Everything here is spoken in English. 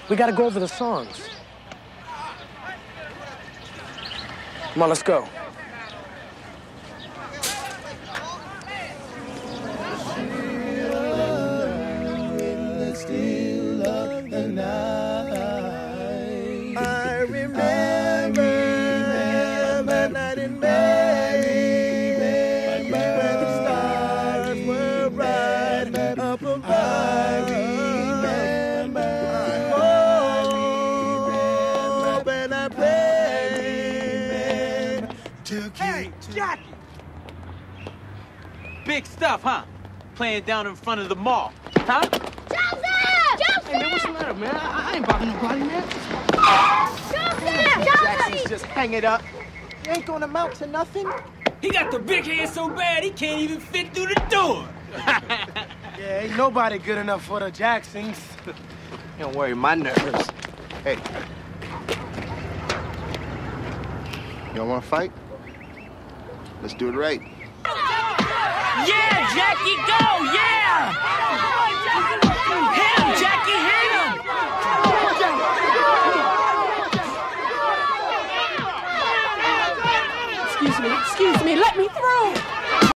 We gotta go over the songs. Come on, let's go. I remember that night in May, where the stars were bright up above. I remember, when I played to keep. Hey, Jackie! Big stuff, huh? Playing down in front of the mall, huh? Joseph! Hey, man, what's the matter, man? I ain't bothering nobody, man. Joseph! Jackson's just hang it up. You ain't gonna amount to nothing. He got the big head so bad he can't even fit through the door. Yeah, ain't nobody good enough for the Jacksons. Don't worry, my nerves. Hey. Y'all wanna fight? Let's do it right. Yeah, Jackie, go! Yeah! Hit him, Jackie, hit him! Excuse me, let me through.